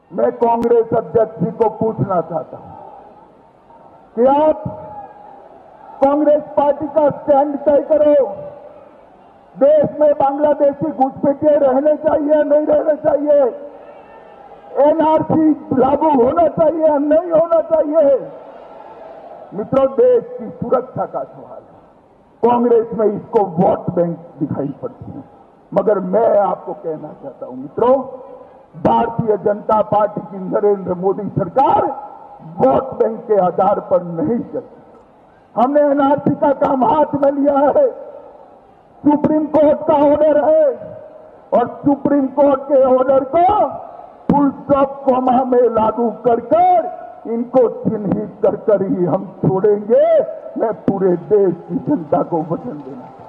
मैं कांग्रेस अध्यक्ष जी को पूछना चाहता हूं कि आप कांग्रेस पार्टी का स्टैंड तय करो। देश में बांग्लादेशी घुसपैठिए रहने चाहिए, नहीं रहने चाहिए? एनआरसी लागू होना चाहिए, नहीं होना चाहिए? मित्रों, देश की सुरक्षा का सवाल है। कांग्रेस में इसको वोट बैंक दिखाई पड़ती है, मगर मैं आपको कहना चाहता हूं मित्रों, भारतीय जनता पार्टी की नरेंद्र मोदी सरकार वोट बैंक के आधार पर नहीं चलती। हमने एनआरसी का काम हाथ में लिया है, सुप्रीम कोर्ट का ऑर्डर है और सुप्रीम कोर्ट के ऑर्डर को फुल स्टॉप कोमा में लागू कर इनको चिन्हित कर ही हम छोड़ेंगे। मैं पूरे देश की जनता को वचन देना